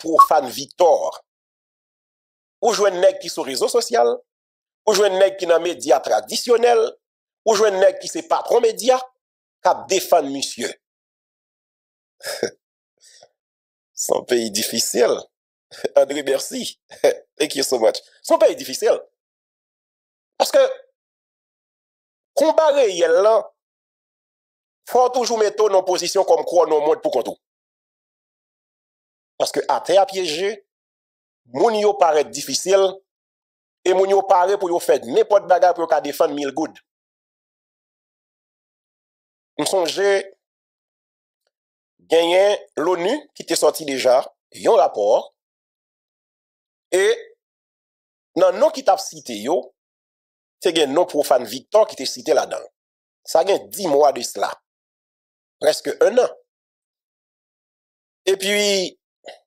profane Victor. Ou jouen nèg qui sur réseau social, ou jouen nèg qui dans médias traditionnels, ou jouen nèg qui c'est patron média, k'ap défendre monsieur. Son pays difficile. André, merci. Thank you so much. Son pays difficile. Parce que, combat réel là, faut toujours mettre en position comme quoi non monde pour contre. Parce que à terre piégé, moun yo paraît difficile et moun yo paraît pour yo faire n'importe bagarre pour défendre 1000 good. On songe gagné l'ONU qui était sorti déjà un rapport et dans non qui t'a cité yo, c'est un non profane Victor qui était cité là-dedans. Ça a 10 mois de cela. Presque un an. Et puis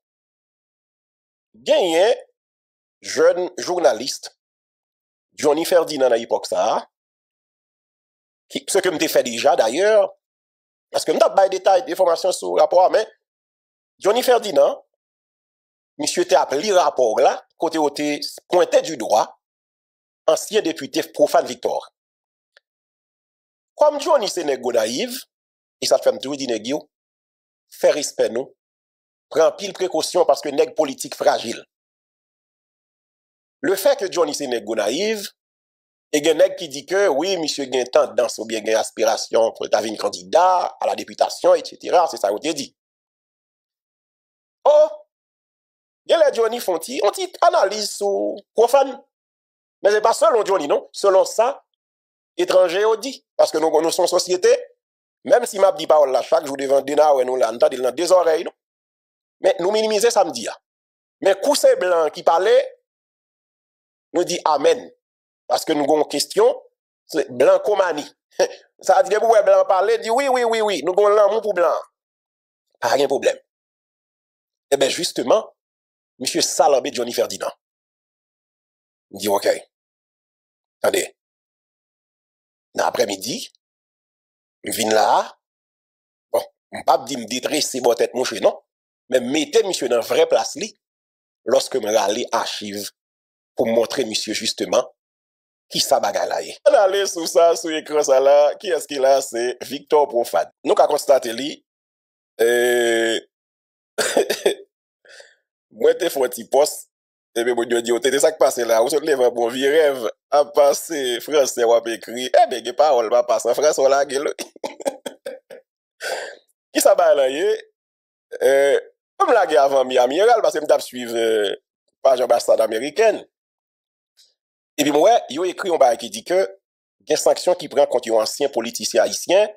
gagné jeune journaliste Johnny Ferdinand à l'époque ça ce que m'était fait déjà d'ailleurs parce que m't'a pas de détails d'informations sur le rapport mais Johnny Ferdinand monsieur t'a appelé le rapport là côté où pointé du doigt ancien député profane Victor comme Johnny c'est nèg naïf et ça fait me dire nèg yo fait respect nous prend pile précaution parce que nèg politique fragile. Le fait que Johnny c'est nèg naïf et gen nèg qui dit que oui monsieur gen tendance ou bien gen aspiration pour devenir candidat à la députation etc. c'est ça qu'on te dit. Oh gen les Johnny font on dit analyse sur profane mais c'est pas selon Johnny non selon ça étranger on dit parce que nous sommes société même si m'a dit parole là chaque jour devant Dena ou nous là entend dans deux oreilles non mais nous minimiser samedi. Mais Cousin Blanc qui parlait, nous dit Amen. Parce que nous avons une question, c'est Blanc Komani. Ça veut dire que Blanc parler, dit oui, nous avons l'amour pour Blanc. Pas de problème. Eh bien, justement, M. Salambé Johnny Ferdinand. Il dit OK. Attendez. Dans l'après-midi, je viens là. Bon, je ne vais pas dire me détresser mon tête, mon chien, non. Mais mettez monsieur dans vraie place li lorsque me rale archive pour montrer monsieur justement qui ça bagay la est. On aller sur ça sur écran ça là, qui est-ce qui là c'est Victor Profane. Nous ka constater li moi te font petit poste et bien bon Dieu t'es ça qui passe là, ou se lève bon vieux rêve à passer français ou à écrit eh ben parole va passer en français on la gueule. Qui ça bagay là est comme la guerre avant Miami, parce que je suivre page ambassade américaine. Et puis moi, il y a écrit un bail qui dit que il y a une sanction qui prend contre un ancien politicien haïtien,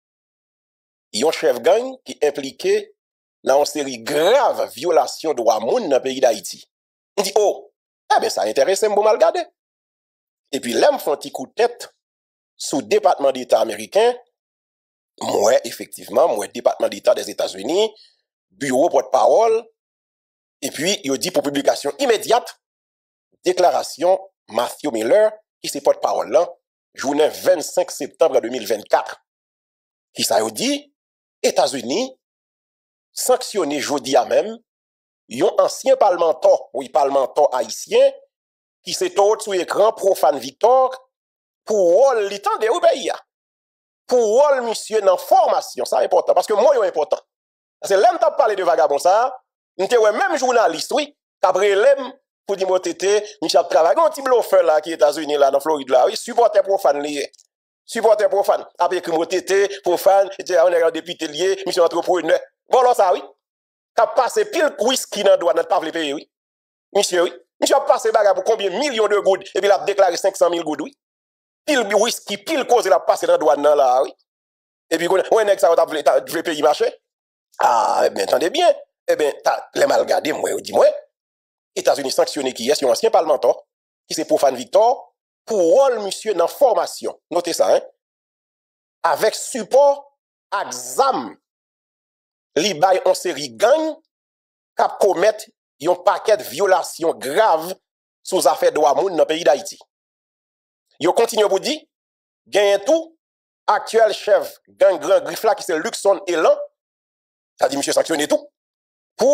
il y a un chef gang qui est impliqué dans une série grave violation de droits moun dans le pays d'Haïti. Il dit, oh, eh ben ça intéresse me mal regarder. Et puis là, me font un petit coup de tête sous le département d'État américain, moi, effectivement, moi, département d'État des États-Unis, bureau porte-parole, et puis il dit pour publication immédiate, déclaration Matthew Miller, qui c'est porte-parole là, journée 25 septembre 2024. Qui ça dit, États-Unis, sanctionné jeudi à même, yon ancien parlementaire, oui, parlementaire haïtien, qui s'est tout sur écran profane Victor, pour rôle l'état de pays. Pour rôle monsieur dans formation, ça important, parce que moi, c'est important. Parce que là, je parlé de vagabond ça, même journaliste, oui, après l'aime, pour dire, moi, tété, Michel travaille, un petit bluffeur là, qui est aux États-Unis, là, dans Floride, là, oui, supporter profane lié. Supporter profane. Après, écrit moi, tété, profane, et on est un député lié, monsieur entrepreneur. Voilà ça, oui. Qu'a passé pile whisky dans le droit, notre pas le payer, oui. Monsieur, oui. Monsieur a passé bagarre pour combien millions de gouttes, et puis il a déclaré 500 000 gouttes, oui. Pile whisky, pile cause, il a passé dans le droit, là, oui. Et puis, on est ça, tu veux payer marché? Ah, eh bien, attendez bien. Eh bien, les mal gardés, moi, dis-moi. États-Unis sanctionné qui est un ancien parlementaire, qui c'est profane Victor, pour rôle, monsieur, dans formation. Notez ça, hein. Avec support, exam, li bay en série gang, kap commettre un paquet de violations graves sous affaires de droits moun dans le pays d'Haïti. Yo continue pour dire, gagne tout, actuel chef gang grand griffe là, qui c'est Luxon Elan, ça dit monsieur sanctionné tout, pour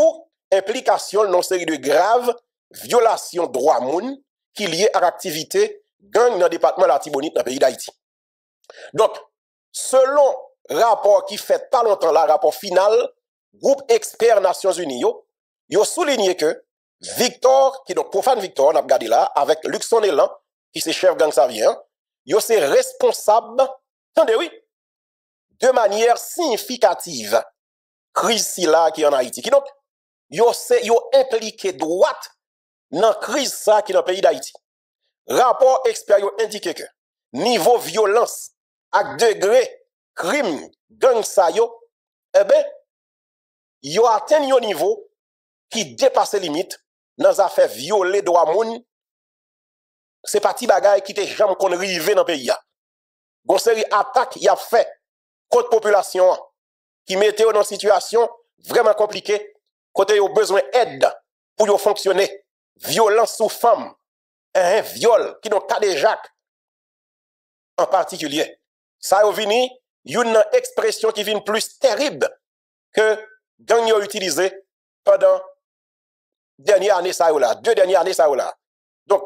implication dans une série de graves violations de droits moun qui liées à l'activité gang dans le département de la Tibonite dans le pays d'Haïti. Donc, selon rapport qui fait pas longtemps là, rapport final, groupe expert Nations Unies, yo souligné que Victor, qui donc profane Victor, on a regardé là, avec Luxon Elan, qui c'est chef gang savien, yo c'est responsable, attendez oui, de manière significative, crise si là qui est en Haïti. Qui donc, yo impliqué droite dans crise ça qui est dans le pays d'Haïti. Rapport expert yo indiqué que niveau violence à degré crime gang ça yo, eh ben, yo atteint un niveau qui dépasse les limites dans les affaires violer droit moun. C'est pas ti bagay qui te jamais qu'on rive dans le pays. Gon série attaque y a fait contre population qui mettait dans une situation vraiment compliquée, côté yo besoin d'aide pour yo fonctionner. Violence sous femme, un viol qui dans cas de Jacques en particulier. Ça yo vini une expression qui vient plus terrible que gang yo utilisé pendant dernière année ça là, 2 dernières années ça là. Donc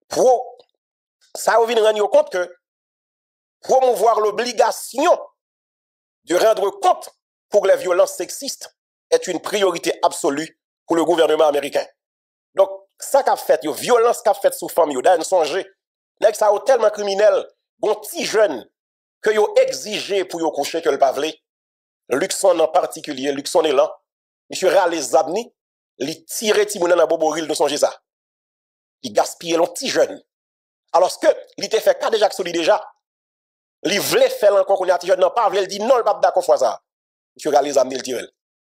ça yo vient rendre compte que promouvoir l'obligation de rendre compte pour les violences sexistes est une priorité absolue pour le gouvernement américain. Donc, ça qu'a fait, yo violence qu'a fait sous femme, yo d'un songer, nèg ça yo tellement criminel, bon petit jeune que yo exigé pour yo coucher que le pavlé, Luxon en particulier, Luxon est là, monsieur râle zabni, li tire timounan dans boboril de songer ça. Il gaspille le petit jeune. Alors que li te fait cas déjà que déjà, li vle faire encore qu'on y a petit jeune non pas vle dit non le pas d'accord fois ça. Monsieur râle zabni le tire.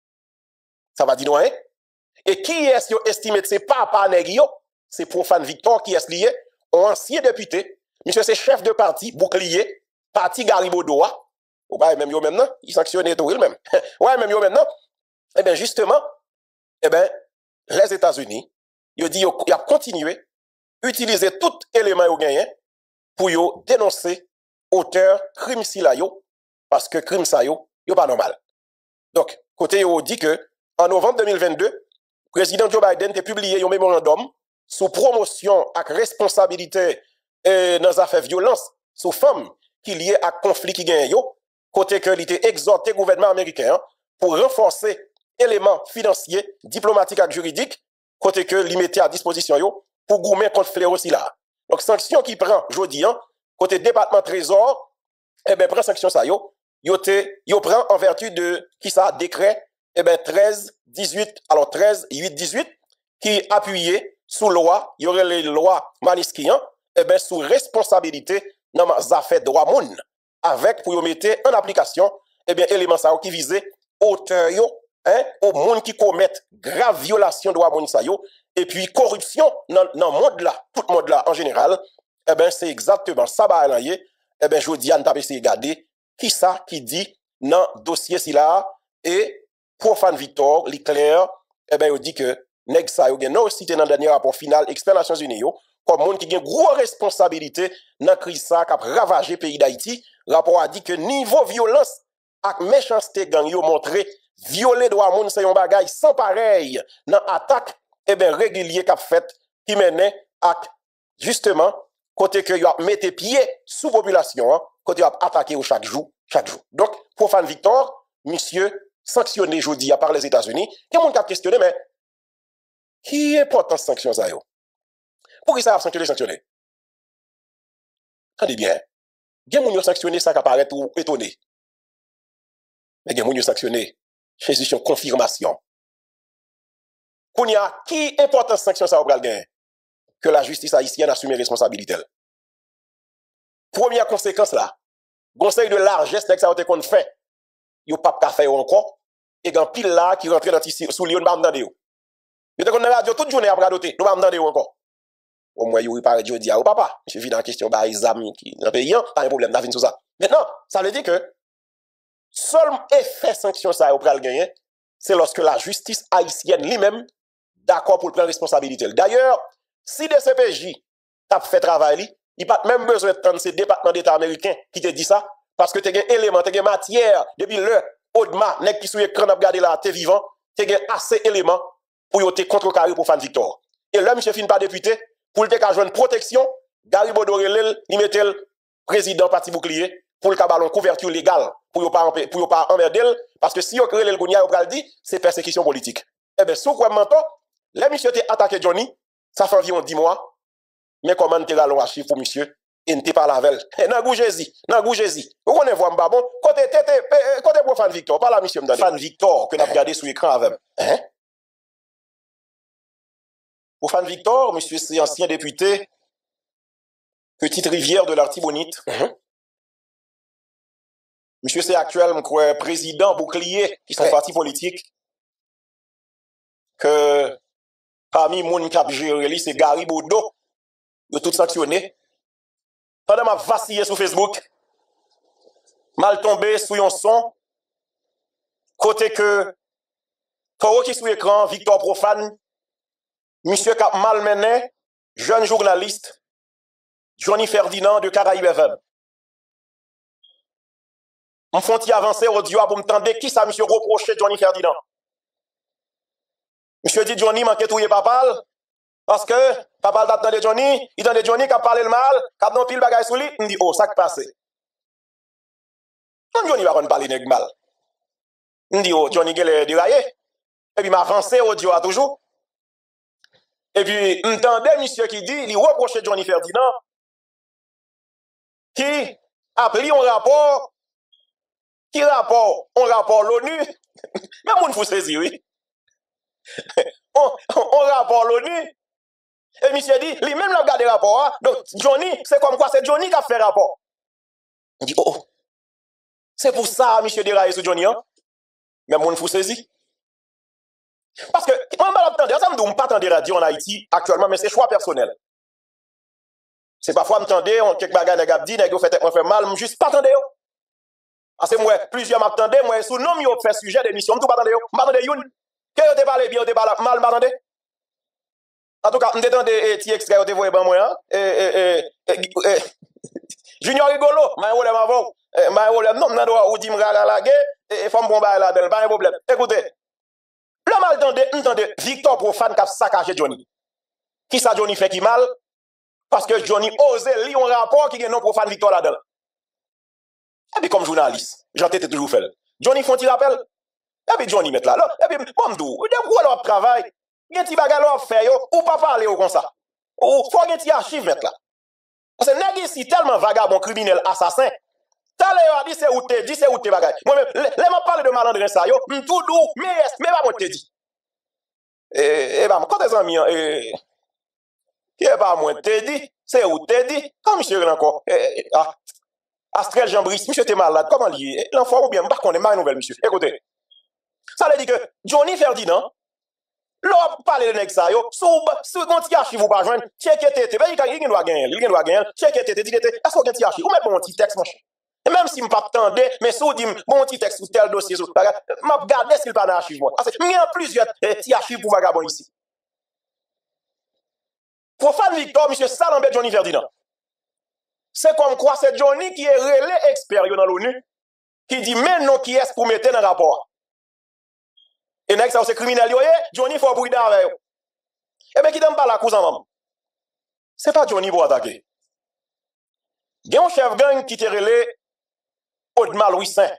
Ça va dire non hein? Et qui est-ce qui estime que c'est papa nèg yo? C'est profane Victor qui est lié, un ancien député, monsieur c'est chef de parti, bouclier, parti Garibodoa. Ou pas même yo maintenant, il sanctionne tout même. Ouais, même yo maintenant. Eh bien justement, eh bien les États-Unis, yo dit yo a continué utiliser tout élément yo gagné pour yo dénoncer auteur crime si la yo parce que crime ça yo pas normal. Donc côté yo dit que en novembre 2022 président Joe Biden a publié un mémorandum sous promotion et responsabilité dans les affaires violence sous femmes qui liées à conflit qui gagne yo côté que il était exhorté le gouvernement américain pour renforcer éléments financiers, diplomatiques et juridiques côté que il mettait à disposition yo pour goumer contre fléau aussi là. Donc sanction qui prend jodi côté département trésor eh ben prend sanction ça yo prend en vertu de qui ça décret eh ben 13 8 18 qui appuyé sous loi, il y aurait les lois Maniskian eh ben sous responsabilité dans les affaires droit moun avec pour mettre en application eh bien élément ça qui visait auteur yo au monde qui commettent grave violation droit moun ça yo et puis corruption dans monde là, tout monde là en général eh ben c'est exactement ça ba là eh ben jodi an t'a essayer regarder qui ça qui dit dans dossier si là et profane Victor, l'éclair, eh ben, il dit que, nèg sa yo gen non cité dans le dernier rapport final, expert Nations Unies yo, comme monde qui gen gros responsabilité dans crise ça qui a ravagé pays d'Haïti, rapport a dit que niveau violence et méchanceté gang yo montré, violer droit moun c'est un bagay sans pareil dans attaque, eh ben, régulier qu'a fait, qui menait à, justement, côté que yo a mette pied sous population, côté yo a attaqué au chaque jour. Donc, profane Victor, monsieur, sanctionné jeudi par les États-Unis, il y a monde qui a questionné, mais qui est important sanction ça yo? Pour qui ça a sanctionné? Regardez bien. Il y a monde qui a sanctionné ça qui apparaît tout étonné. Mais il y a monde qui a sanctionné chez une confirmation. Qu'on y a qui important sanction ça au bral gain? Que la justice haïtienne assume responsabilité. Première conséquence là, conseil de largesse que ça a été qu'on fait. Yo pas ka faire encore et gan pile là qui rentre dans sous lion pas m'dande yo. Yo te kon dans radio toute journée après doter, nous pas m'dande yo encore. Au moins yo parle jodi a papa, je vis dans question ba exam qui dans pays pas un problème d'avin sur ça. Maintenant, ça veut dire que seul effet sanction ça au pral gagner, c'est lorsque la justice haïtienne lui-même d'accord pour prendre responsabilité. D'ailleurs, si DCPJ t'a fait travail, il pas même besoin de prendre ces départements d'État américains qui te dit ça. Parce que tu as un élément, tu as matière, depuis le Audma, nèg qui sou écran n'a regardé là, tu es vivant, tu as assez éléments pour yoter contrecarrer pour Fan Victor. Et là, monsieur fin pas député, pour le joindre protection, Garibaldo Relel, il mettait le président parti bouclier pour le ballon couverture légale pour ne pas emmerder parce que si vous créez le gounia, vous dit c'est persécution politique. Eh bien, sous quoi menton, les monsieur te attaqué Johnny, ça fait environ 10 mois. Mais comment tu as l'on archive pour monsieur et ne pas la veille. Nan goujezi. Vous connaissez voir m'ba bon côté pour Fan Victor, pas la monsieur me donne. Fan Victor que n'a regardé sur l'écran avec. Hein? Pour Fan Victor, monsieur c'est ancien député Petite Rivière de l'Artibonite. Monsieur c'est actuel président bouclier qui sont partis politiques que parmi moun qui a géré c'est Gary Bodo de tout sanctionné. Pendant m'a vacillé sur Facebook, mal tombé sur un son côté que pour qui sur écran Victor Profane monsieur Cap malmené jeune journaliste Johnny Ferdinand de Caraïbes FM. On font-y avancer audio pour me tendre qui ça monsieur reproché Johnny Ferdinand. Monsieur dit Johnny manqué touyer papa parce que papa t'attendait Johnny, il attendait Johnny qui a parlé le mal, qui a non pile bagaille sur lui, il dit oh ça qui passe. Non Johnny va pas parler nèg mal. Il dit oh Johnny gèle déraillé et puis m'avancer audio à toujours. Et puis m'entendait monsieur qui dit il reproche Johnny Ferdinand qui a pris un rapport l'ONU. Mais moun faut saisir oui. On rapport l'ONU. Et monsieur dit, lui-même l'a regardé rapport. Hein? Donc, Johnny, c'est comme quoi c'est Johnny qui a fait rapport. On dit, oh, c'est pour ça, monsieur déraillé sur Johnny. Hein? Mais moun faut saisir. Parce que, moi, ça me dit, pas attendre radio en Haïti actuellement, mais c'est choix personnel. C'est parfois m'tendez, on quelques bagages nèg dit, nèg fait mal, juste pas attendre. Parce que moi, plusieurs m'attendent, moi, sous nom, yo fait sujet d'émission, tout pas attendre. M'attendez youn. Que yo te parle bien, yo te parle mal, m'attendez. En tout cas, m'tendez petit extrait, yo te voye ban moi, Junior rigolo, ma problème avant. Ma problème non, nan doit ou di m'ra la et femme bon ba la del, pas un problème. Écoutez. Le mal entendez Victor Profane qui a saccagé Johnny. Qui ça Johnny fait qui mal? Parce que Johnny ose lire un rapport qui est non Profane Victor là-dedans. Et puis comme journaliste, j'en ai toujours fait. Johnny font-il rappel? Et puis Johnny met là. Et puis, bon, d'où? De quoi leur travail? Il y a un petit bagage leur fait, ou pas parler comme ça. Ou faut un petit archive mettre là. Parce que nèg ici tellement vagabond, criminel, assassin. T'as l'air dit c'est où t'es dit, c'est où t'es bagage. Moi-même, les m'a parlé de malandrin ça, yo, tout doux, mais pas moi t'es dit. Et bah, quand tes amis, qui est pas moi t'es dit, c'est où t'es dit, comme monsieur encore. Astrel Jean-Brice, monsieur t'es malade, comment lié? L'enfant ou bien, par contre, ma nouvelle, monsieur. Écoutez. Ça veut dire que Johnny Ferdinand, l'on parle de nèg ça yo, sous gonti archive ou pas joindre, check tete, ben il doit gagner, check tete, dit est-ce qu'on gonti archive ou mettre bon petit texte mon cher. Et même si m'pas tendé, mais sous dit bon petit texte sur tel dossier sur m'a regarder s'il pas dans archive moi. Parce que il y a plusieurs petits archives pour vagabond ici. Profane Victor, monsieur Salambé Johnny Ferdinand. C'est comme quoi c'est Johnny qui est relais expert dans l'ONU qui dit mais non qui est pour mettre dans rapport. Et nèg ça c'est criminel yo, Johnny faut bruit avec yo. Et ben qui donne pas la cousin maman. C'est pas Johnny pour attaquer. Il y a un chef gang qui te relé Audemars Louis Saint.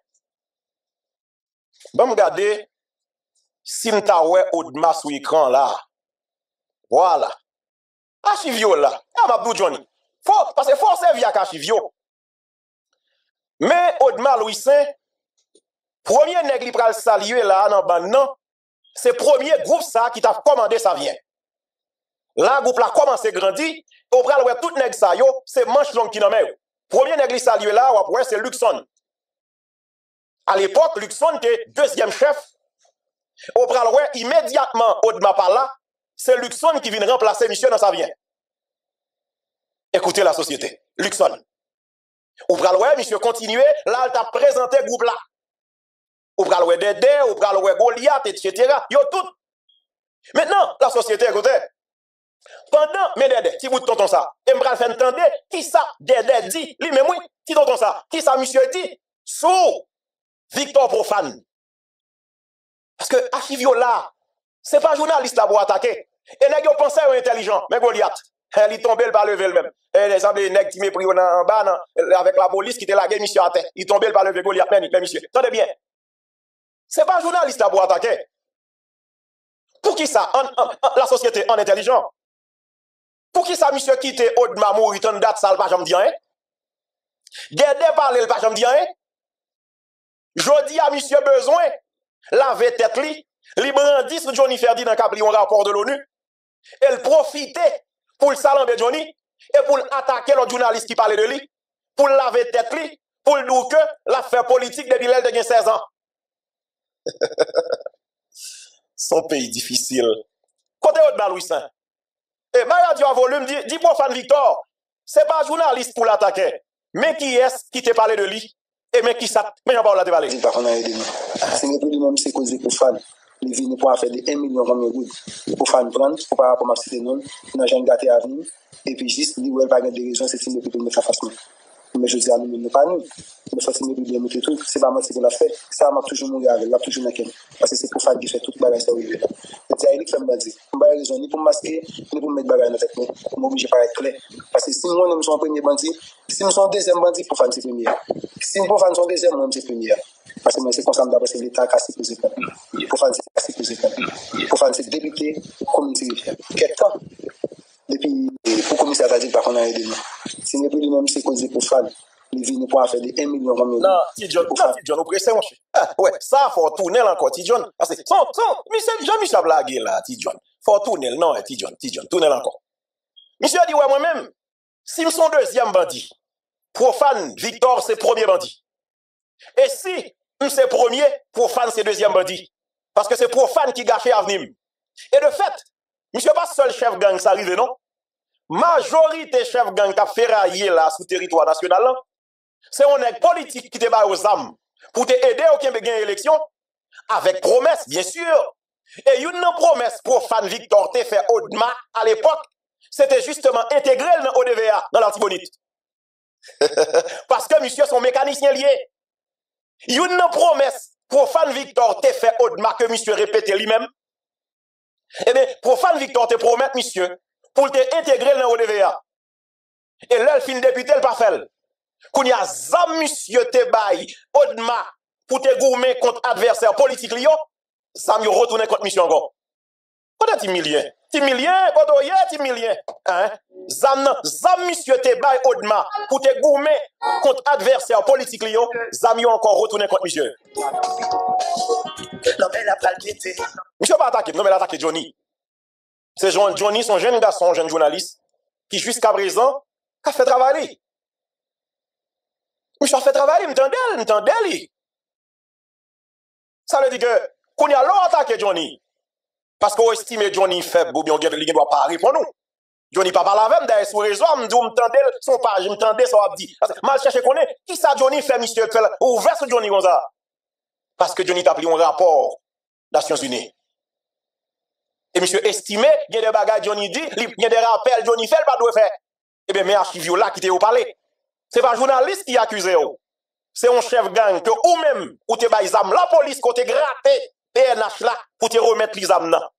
Bon regarder si m'ta ouais Audemars sur écran là. Voilà. Archivio là. Ah Mabdou Johnny. Parce que faut servir à archivio. Mais Audemars Louis Saint premier nèg li pral saluer là dans ban non, c'est premier groupe ça qui t'a commandé ça vient. Là groupe là commencé grandir, on pral ouais tout nèg ça yo, c'est manche longue qui nan men. Premier nèg li saluer là, ouais c'est Luxon. À l'époque Luxon était deuxième chef. On pral ouais immédiatement Audemars par là, c'est Luxon qui vient remplacer monsieur dans ça vient. Écoutez la société, Luxon. On pral ouais monsieur continuer, là il t'a présenté groupe là. Ou pral wè Dédé, ou pral wè Goliath, etc. Yo tout. Maintenant, la société, écoutez. Pendant, mais Dédé, si vous tonton ça, et m'pral fait entendre, qui ça Dédé dit, lui même oui, qui tonton ça, qui ça monsieur dit, sous Victor Profane. Parce que archivio là, C'est pas journaliste là pour attaquer. Et nèg yo pensé intelligent, mais Goliath, il tombé pas lever le même. Et les semblé nèg qui mépris en bas avec la police qui était la monsieur à terre. Il tombé pas lever Goliath, mais monsieur. Attendez bien. C'est pas journaliste là pour attaquer. Pour qui ça la société en intelligent? Pour qui ça monsieur quitte Odma mourir tant date ça pas jamais dit rien? Gardez parler pas jamais dit rien? Jodi a monsieur besoin laver tête li brandi sur Johnny Ferdinand qui a un rapport de l'ONU. Elle profitait pour le salamber Johnny et pour attaquer l'autre journaliste qui parlait de lui, pour laver tête li, pour le dire que l'affaire politique depuis l'elle de 16 ans. Son pays difficile. Côté Odma Louis Saint. Et ma radio à volume dit profane Victor, c'est pas journaliste pour l'attaquer, mais qui est-ce qui te parlé de lui? Et mais qui ça? Mais j'en parle là de parler. C'est même plus de même, c'est causé pour fan. Les vignes pour faire des 1 million comme good pour fan prendre, pour pas comme citer non, n'a jamais gâté à venir. Et puis juste, il n'y a pas de raison, c'est une plus de faire facilement. Mais je dis à nous, pas nous. Mais ça, c'est bien mettre tout. C'est pas moi qui l'a fait. Ça m'a toujours mourir avec, l'a toujours naqué. Parce que c'est pour faire qui fait toute bagage ça arrivé là. C'est Eric fait me dire. On va raison ni pour masquer, ni pour mettre bagage dans tête moi. Pour m'obliger pas être clair. Parce que si moi nous sommes premier bandit, si nous sommes deuxième bandit pour faire c'est premier. Si pour faire son deuxième moi c'est premier. Parce que moi c'est comme ça d'abord c'est l'état qui a supposé faire. Pour faire c'est supposé faire. Pour faire c'est débuter communauté faire. Quel temps depuis pour commissaire a dit par contre aider nous. Si n'est plus de même c'est causé pour fan. Les vignes pour faire des 1 million comme non, Tidjon, au pressé mon cher. Ouais, ça faut tourner encore Tidjon parce que monsieur Jean-Michel blague là Tidjon. Faut tourner non Tidjon, tourner encore. Monsieur a dit ouais moi-même si me son deuxième bandit, profane Victor c'est premier bandit. Et si c'est premier, profane c'est deuxième bandit parce que c'est profane qui gâche l'avenir. Et de fait, monsieur pas seul chef gang ça arrive non? Majorité chef gang qui a ferraillé là sous territoire national là, c'est un politique qui te bat aux âmes pour te aider au Québec gagner élection avec promesse bien sûr. Et une promesse profane Victor te fait Odma à l'époque, c'était justement intégrer dans ODVA dans l'Artibonite. Parce que monsieur son mécanicien lié. Une promesse profane Victor te fait Odma que monsieur répète lui-même. Eh bien, profane Victor te promet monsieur pour te intégrer dans ODVA. Et là, le fin député, le pas fait. Qu'on y a zam monsieur te bail, Odma, pour te gourmer contre adversaire politique lion, ça me retourne contre mission encore. Quand tu million, quand tu million, hein? Zam monsieur te bail, Odma, pour te gourmer contre adversaire politique lion, ça me encore retourne contre monsieur. Monsieur pas attaqué, non mais l'attaqué Johnny. C'est Johnny, son jeune garçon, jeune journaliste, qui jusqu'à présent, a fait travailler. Monsieur a fait travailler, m'tendez. Ça veut dire que, qu'on y a l'on attaqué Johnny. Parce qu'on estime Johnny faible, ou bien il doit pas répondre nous. Johnny pas parler avec d'ailleurs sur réseau, m'tendez son page, m'tendez son abdi. Mal chercher connaît, qui ça Johnny fait, monsieur, fait, ouvert sur Johnny comme ça. Parce que Johnny t'a pris un rapport des Nations Unies. Et monsieur estimé, il y a des bagages Johnny dit, il y a des rappels Johnny fait, pas doit faire. Eh bien, mais archives là qui t'est parlé. C'est pas un journaliste qui accuse. C'est un chef gang que ou même, ou te bail zam, la police, qui te gratté PNH là, pour te remettre les âmes là.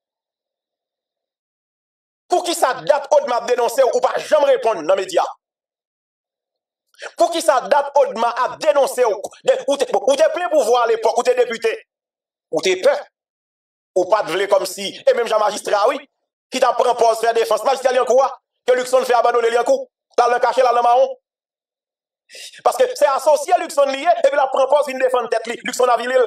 Pour qui ça date Odma dénoncer ou pas jamais répondre dans les médias? Pour qui ça date Odma a dénoncé ou te plein pouvoir à l'époque, ou te député, ou te peur, ou pas de vle comme si, et même Jean magistrat, oui, qui t'a pris poste faire défense, magistrat Liancourt, que Luxon fait abandonner Liancourt, t'as le caché là le marron. Parce que c'est associé à Luxon lié, et puis la prend poste vient défendre tête li, Luxon a vilil.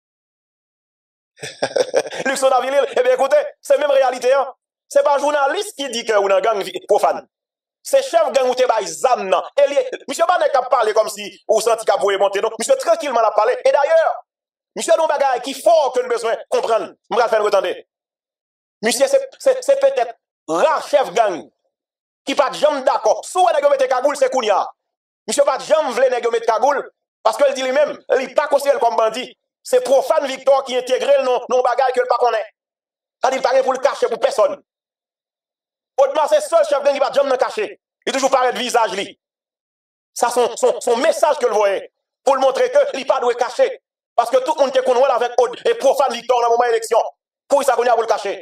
Luxon a vilil, eh bien écoutez, c'est même réalité, hein. C'est pas un journaliste qui dit que ou un gang profane. C'est chef gang ou te bay zam nan. Monsieur pas n'est qu'à parler comme si ou senti qu'à vous monter non. Monsieur tranquillement la parler. Et d'ailleurs, monsieur non bagay qui fort que nous besoin comprendre. M'ra faire entendre. Monsieur c'est peut-être rare chef gang qui pas jamais d'accord. Soit nèg mettre cagoule c'est kounya. Monsieur pas jamais vle nèg mettre cagoule parce que il dit lui-même, il pas considéré comme bandit. C'est profane Victor qui intègre non bagay que il pas connaît. C'est-à-dire pas pour le cacher pour personne. Odma, c'est seul chef gang qui va jamais cacher. Il toujours paraît de visage li. Ça son message que le voyez pour le montrer que il pas doit cacher parce que tout le monde te connaît avec Od et profane Victor dans le moment élection. Pour ça qu'on y a pour le cacher.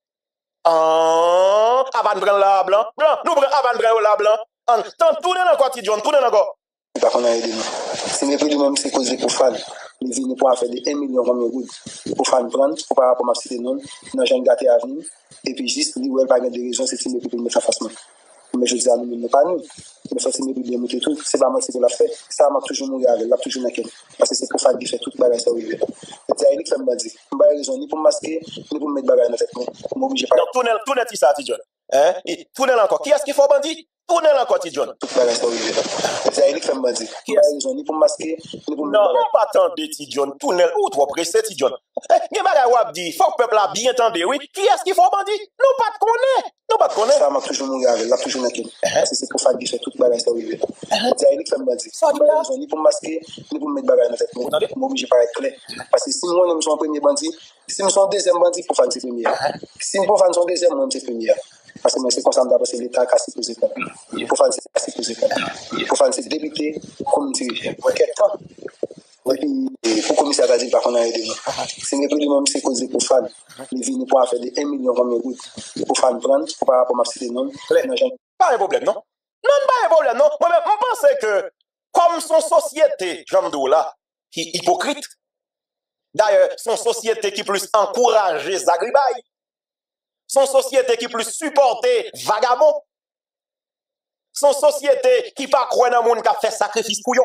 Ah, avant de prendre la blanc, nous prenons avant de prendre la blanc. Tant tourner encore, Tidjon, tourner encore. Par contre, si nous prenons même c'est causé pour fan, les vignes pour faire de 1 million de gouttes pour fan prendre, pour pas rapport à cité non, dans j'ai gâté à venir, et puis juste, lui, où elle va gagner des raisons, c'est si nous pouvons mettre ça facilement. Mais je dis à nous, nous pas nous. Mais ça, c'est mes bébés, mettez tout. C'est pas moi qui l'a fait. Ça m'a toujours mouru avec, l'a toujours naqué. Parce que c'est pour faire qui fait toute bagage ça arrive. C'est à lui qui fait me dire. Je n'ai pas raison ni pour masquer, ni pour mettre bagage dans la tête. Je m'oblige pas. Non, tournez ça, Tidjon. Hein? Tournez encore. Qui est-ce qu'il faut bandit? Tournez encore, Tidjon. Toute bagage ça arrive. C'est à lui qui fait me dire. Je n'ai pas raison ni pour masquer, ni pour mettre bagage. Non, pas attendre, Tidjon. Tournez ou trop pressé, Tidjon. Gen bagay wap di, faut que le peuple a bien entendu, oui. Qui est-ce qu'il faut bandit? Nous pas de connaître. Nous pas de connaître. Ça m'a toujours mouru avec, l'a toujours naqué. Parce que c'est pour faire qui fait toute bagage ça arrive. C'est à lui qui fait me dire. Je n'ai pas raison ni pour masquer, ni pour mettre bagage dans la tête. Je m'oblige pas à être clair. Parce que si moi, je suis un premier bandit, si je suis un deuxième bandit, pour faire c'est premier. Si je pour faire son deuxième, moi, c'est premier. Parce que c'est comme ça, d'abord, c'est l'État qui a supposé faire. Pour faire c'est supposé faire. Pour faire c'est débuter comme dirigeant. Quel temps? Et puis, pour commissaire a dit, par contre, on a aidé. Si nous prenons même c'est causé pour fan, les vignes pour faire de 1 million de gouttes pour fan prendre, pour pas rapport à ma cité non. Pas un problème, non? Non, pas un problème, non? Moi-même, je pense que, comme son société, Jean là, qui est hypocrite, d'ailleurs, son société qui plus encouragé Zagribay, son société qui plus supporté vagabond, son société qui pas croire dans le monde qui a fait sacrifice pour eux.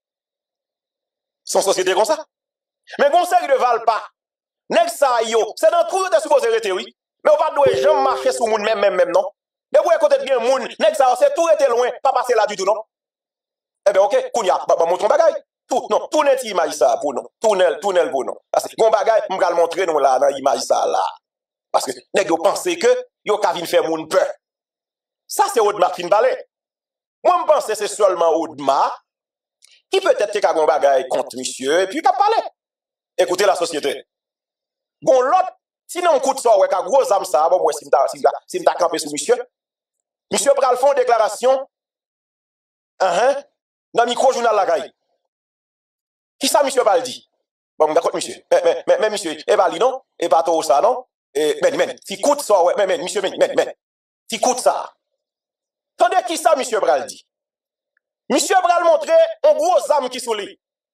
Son société comme ça. Mais conseil de val pas. Nèg ça yo, c'est dans tout de supposé rester oui. Mais on va doit jamais marcher sur monde même non. Et vous côté bien monde, nèg ça c'est tout été loin, pas passer là du tout non. Eh ben OK, kounya, ba montre bagay. Tout non, tout net image ça pour nous. Tunnel pour nous. Parce que bon bagay, m'gal montrer nous là dans image ça là. Parce que nèg yo pense que yo ka vinn faire monde peur. Ça c'est Audemars fin balai. Moi je pense c'est seulement Audemars qui peut-être que un bagay contre monsieur et puis qu'a parler. Écoutez la société. Bon l'autre sinon on coûte ça ouais ka gros âme ça bon moi si m'ta camper sur monsieur. Monsieur pral font déclaration dans micro journal la caille. Qui ça monsieur pral dit? Bon d'accord monsieur. Mais monsieur et pas li non et pas tout ça non. Et men si coûte ça ouais men monsieur men si coûte ça. Tendez qui ça monsieur pral dit? Monsieur pral montrer un gros âme qui sous lui.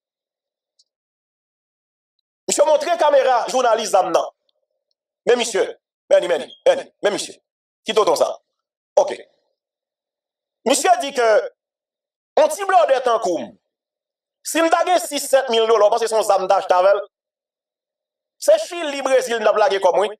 Monsieur montre caméra, journaliste âme non. Mais monsieur, mais monsieur, qui t'entend ça? OK. Monsieur dit que, on ti blanc de temps koum. Si m'ta gen 6-7 000 $, parce que son âme d'âge tavel, c'est Chili, Brésil, n'a blagué comme oui.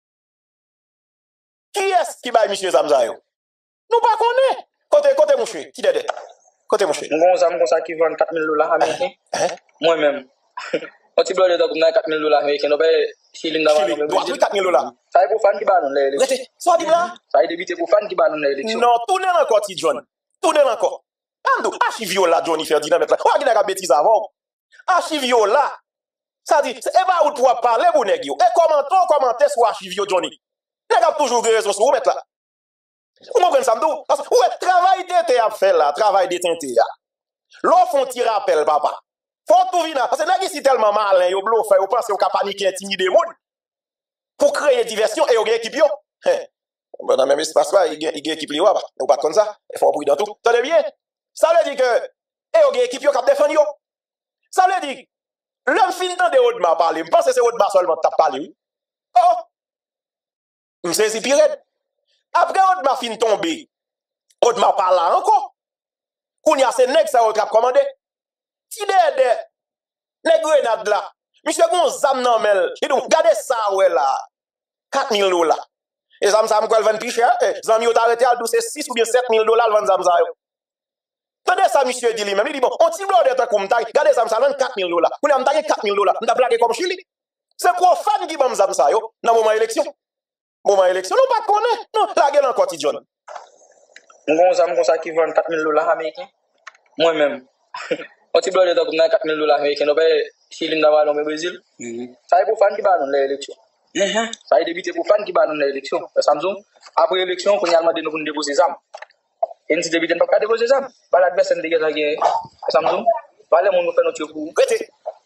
Qui est-ce qui baille monsieur Zamza yo? Nous pas connaît. Côté mon cher, qui dede? Côté mon cher. Bon zam comme ça qui vend 4 000 $ américains. Moi-même. On ti blanc de temps koum 4 000 $ américains, non ben Chili n'a pas Chili, doit 4 000 $. Ça est pour fan qui bat dans l'élection. Ça dit là? Ça est débité pour fan qui bat dans l'élection. Non, tournez encore, ti John. Tournez encore. Andou, archivio là, Johnny Ferdinand, mettre là. Ou qui n'a bêtise avant. Archivio là. Ça dit, c'est pas où tu vas parler, vous nèg yo. Et commentez sur archivio Johnny. Nèg a toujours raison sur vous mettre là. Vous comprenez ça, m'dou? Parce que, ouais, travail d'été à faire là, travail d'été là. L'on font ti rappel, papa. Faut tout vina. Parce que nèg ici tellement malin, yo bluff, yo pense yo ka paniquer, intimider moun. Pour créer diversion et yo gen équipe yo. Bon, dans le même espace là, il y a équipe yo, ou pas comme ça. Il faut prendre dans tout. Tenez bien. Ça veut dire que, et yo gen équipe yo k'ap défendre yo. Ça veut dire, l'homme fin de Audemars parler, je pense que c'est Audemars seulement qui t'a parlé. Oh! M'sais si pire. Après Audemars fin tomber, Audemars parle là encore. Kounya c'est nèg ça qui a commandé. Ti de nèg grenade là. Monsieur gon zam nan mel. Et donc regardez ça ouais là. 4 000 $. Et zam ça m'ko vendre plus cher. Zam yo t'arrêté à 6 ou bien 7 000 $ vendre zam ça yo. Tendez ça monsieur dit lui-même, il dit bon, on ti blanc de temps comme ta, regardez ça vendre 4 000 $. Kounya m'ta 4 000 $, m'ta blagué comme Chili. C'est quoi fan qui bam zam ça yo dans moment élection. Moment élection, non pas connaît. Non, la gueule encore ti John. Bon zam comme ça qui vend 4 000 $ américains. Moi-même. On ti blanc de temps comme 4 000 $ américains, non ben Chili n'a pas le Brésil. Ça est pour fan qui bat dans l'élection. Ça est débité pour fan qui bat dans l'élection. Samsung après l'élection, qu'on y a demandé nous pour déposer ça. Et nous débité pas déposer ça. Pas l'adversaire de guerre Samsung. Pas les monde nous fait notre coup.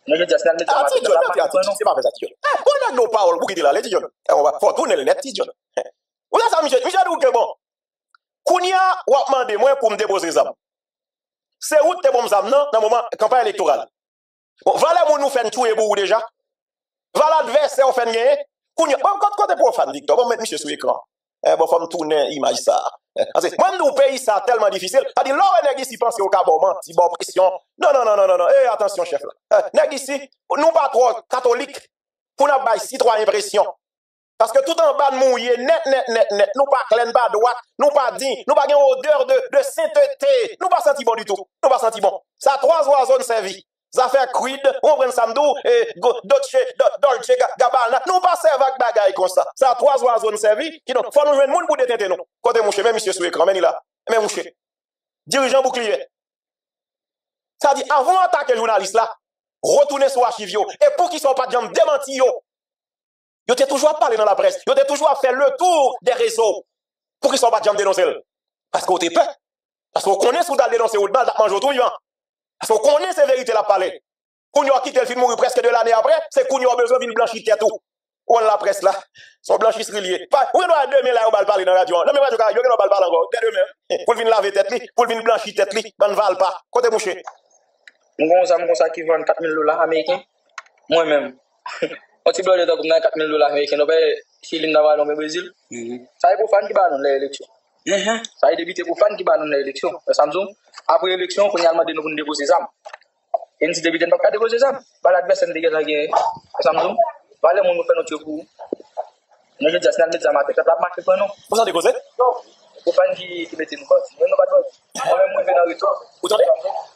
je dis, c'est c'est pas ça, John. On a nos paroles pour quitter là, les John. On va faut tourner le net, John. Ou là, ça, Michel dit que bon. Kounia, ou a demandé moi pour me déposer ça. C'est où t'es bon ça, non, dans le moment campagne électorale. Bon, voilà, nous fait tout et pour déjà. Voilà, l'adversaire, on fait gagner. Kounia, bon, quand t'es pour fan, Victor, bon, mettre Michel sur l'écran. Bon, faut me tourner image ça. Moi, nous pays ça tellement difficile. C'est-à-dire, là, on est ici penser au cas bon, si bon pression. Non. Eh, attention, chef là. Nèg ici, nous pas trop catholiques pour nous bailler citoyen pression. Parce que tout en bas de mouillé, net, nous pas clair, pas droite, nous pas dit, nous pas une odeur de sainteté. Nous pas senti bon du tout. Nous pas senti bon. Ça 3 oiseaux de service. Ça fait Creed, on prend Samdou, et Dolce, Gabbana. Nous pas servent avec bagaille comme ça. Ça 3 oiseaux de service. Qui donc, faut nous jouer le monde pour détenter nous. Côté mouché, même monsieur sur l'écran, même il là. Même mouché. Dirigeant bouclier. Ça dit, avant d'attaquer le journaliste là, retournez sur l'archive et pour qu'ils soient pas de jambes démentis yo. Yo t'es toujours à parler dans la presse. Yo t'es toujours à faire le tour des réseaux pour qu'ils soient pas de jambes dénoncer. Parce qu'on t'es peur. Parce qu'on connaît ce qu'on a dénoncé au bal, mange tout vivant. Parce qu'on connaît ces vérités la parler. Qu'on a quitté le film mourir presque de l'année après, c'est qu'on a besoin d'une blanchir tout. Ou on la presse là, son blanchisserie liée. Ou on a 2000 là, on va parler dans la radio. Non mais radio, on va parler encore. Dès demain. Pour venir laver tête li, pour venir blanchir tête li, on ne va pas. Côté mouché. Mon ça qui vend $4,000 américains. Moi-même. On t'y bloque de $4,000 américains. On va Chili Naval au Brésil. Ça y est pour fan qui va dans l'élection. Ça y est débuté pour fan qui va dans l'élection. Samsung, après l'élection, on a demandé de nous déposer ça. Et si débuté, on va déposer ça. L'adversaire de gagner Samsung. Voilà, on nous fait notre coup. Nous avons déjà mis ça à la marque pour nous. Vous avez déposé? Non. Pour fan qui mettait une cause. Nous n'avons pas de cause. Moi-même, je vais dans le retour. Vous entendez?